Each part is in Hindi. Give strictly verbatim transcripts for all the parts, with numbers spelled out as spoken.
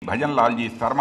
भजन लाल जी शर्मा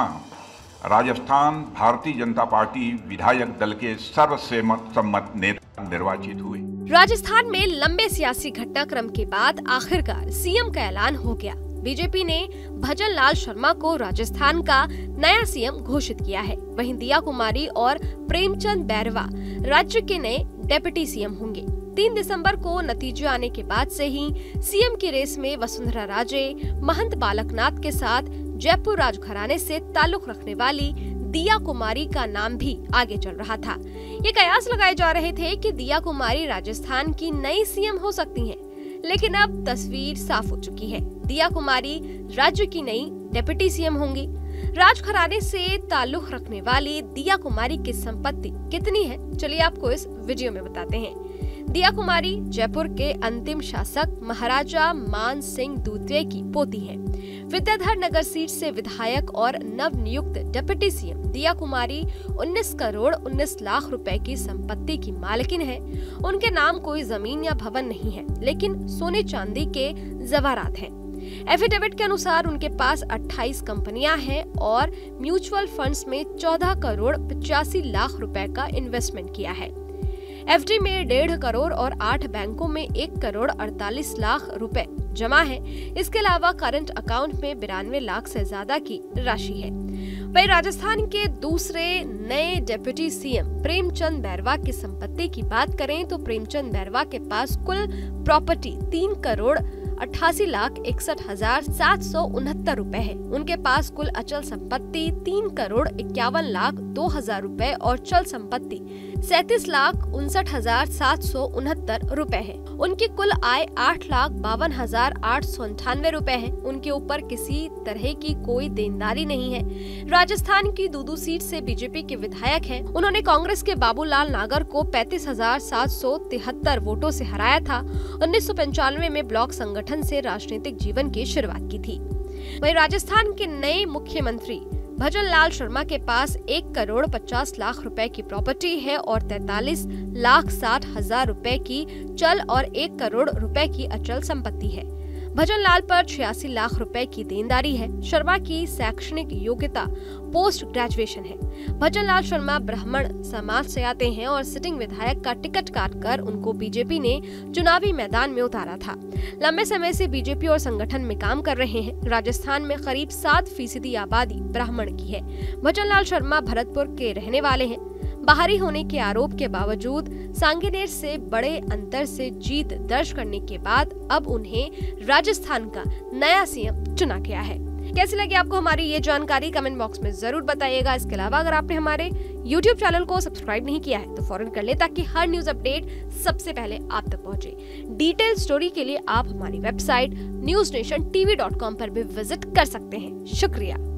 राजस्थान भारतीय जनता पार्टी विधायक दल के सर्वसम्मत नेता निर्वाचित हुए। राजस्थान में लंबे सियासी घटनाक्रम के बाद आखिरकार सीएम का ऐलान हो गया। बीजेपी ने भजन लाल शर्मा को राजस्थान का नया सीएम घोषित किया है। वहीं दिया कुमारी और प्रेमचंद बैरवा राज्य के नए डिप्टी सीएम होंगे। तीन दिसंबर को नतीजे आने के बाद से ही सीएम की रेस में वसुंधरा राजे, महंत बालकनाथ के साथ जयपुर राजघराने से ताल्लुक रखने वाली दिया कुमारी का नाम भी आगे चल रहा था। ये कयास लगाए जा रहे थे कि दिया कुमारी राजस्थान की नई सीएम हो सकती हैं, लेकिन अब तस्वीर साफ हो चुकी है। दिया कुमारी राज्य की नई डिप्टी सीएम होंगी। राजघराने से ताल्लुक रखने वाली दिया कुमारी की संपत्ति कितनी है, चलिए आपको इस वीडियो में बताते हैं। दिया कुमारी जयपुर के अंतिम शासक महाराजा मान सिंह द्वितीय की पोती है। विद्याधर नगर सीट से विधायक और नव नियुक्त डिप्टी सीएम दिया कुमारी उन्नीस करोड़ उन्नीस लाख रुपए की संपत्ति की मालकिन है। उनके नाम कोई जमीन या भवन नहीं है, लेकिन सोने चांदी के जवारात हैं। एफिडेविट के अनुसार उनके पास अट्ठाईस कंपनियां हैं और म्यूचुअल फंड्स में चौदह करोड़ पचासी लाख रुपए का इन्वेस्टमेंट किया है। एफडी में डेढ़ करोड़ और आठ बैंकों में एक करोड़ अड़तालीस लाख रुपए जमा है। इसके अलावा करंट अकाउंट में बिरानवे लाख से ज्यादा की राशि है। वहीं राजस्थान के दूसरे नए डिप्टी सीएम प्रेमचंद बैरवा की संपत्ति की बात करें तो प्रेमचंद बैरवा के पास कुल प्रॉपर्टी तीन करोड़ अट्ठासी लाख इकसठ हजार सात सौ उनहत्तर रूपए है। उनके पास कुल अचल संपत्ति तीन करोड़ इक्यावन लाख दो हजार रूपए और चल संपत्ति सैतीस लाख उनसठ हजार सात सौ उनहत्तर रूपए है। उनकी कुल आय आठ लाख बावन हजार आठ सौ अंठानवे रूपए है। उनके ऊपर किसी तरह की कोई देनदारी नहीं है। राजस्थान की दूदू सीट से बीजेपी के विधायक हैं। उन्होंने कांग्रेस के बाबूलाल नागर को पैंतीस हजार सात सौ तिहत्तर वोटों से हराया था। उन्नीस सौ पंचानवे में ब्लॉक संगठन से राजनीतिक जीवन की शुरुआत की थी। वहीं राजस्थान के नए मुख्यमंत्री भजन लाल शर्मा के पास एक करोड़ पचास लाख रुपए की प्रॉपर्टी है और तैतालीस लाख साठ हजार रुपए की चल और एक करोड़ रुपए की अचल संपत्ति है। भजन लाल पर छियासी लाख रुपए की देनदारी है। शर्मा की शैक्षणिक योग्यता पोस्ट ग्रेजुएशन है। भजन लाल शर्मा ब्राह्मण समाज से आते हैं और सिटिंग विधायक का टिकट काटकर उनको बीजेपी ने चुनावी मैदान में उतारा था। लंबे समय से बीजेपी और संगठन में काम कर रहे हैं। राजस्थान में करीब सात फीसदी आबादी ब्राह्मण की है। भजन लाल शर्मा भरतपुर के रहने वाले हैं। बाहरी होने के आरोप के बावजूद सांगनेर से बड़े अंतर से जीत दर्ज करने के बाद अब उन्हें राजस्थान का नया सीएम चुना गया है। कैसी लगी आपको हमारी ये जानकारी, कमेंट बॉक्स में जरूर बताइएगा। इसके अलावा अगर आपने हमारे यूट्यूब चैनल को सब्सक्राइब नहीं किया है तो फौरन कर ले, ताकि हर न्यूज अपडेट सबसे पहले आप तक पहुंचे। डिटेल स्टोरी के लिए आप हमारी website news nation TV dot com पर भी विजिट कर सकते हैं। शुक्रिया।